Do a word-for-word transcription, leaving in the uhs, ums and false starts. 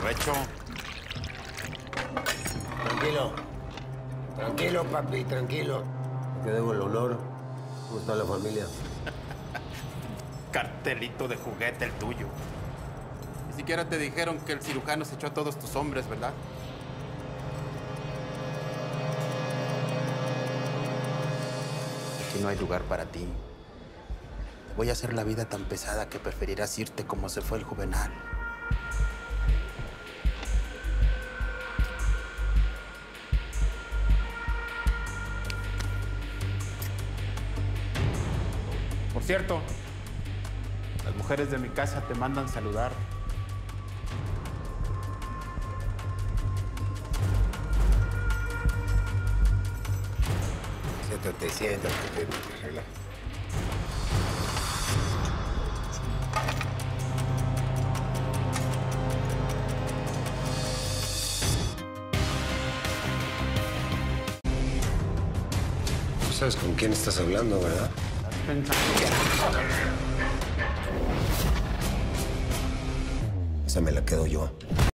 Provecho. Tranquilo. Tranquilo, papi, tranquilo. Que debo el honor. ¿Cómo está la familia? Cartelito de juguete el tuyo. Ni siquiera te dijeron que el cirujano se echó a todos tus hombres, ¿verdad? Aquí no hay lugar para ti. Te voy a hacer la vida tan pesada que preferirás irte como se fue el Juvenal. Por cierto, las mujeres de mi casa te mandan saludar. Siéntate, siéntate, siéntate, relaja. Tú sabes con quién estás hablando, ¿verdad? Esa me la quedo yo.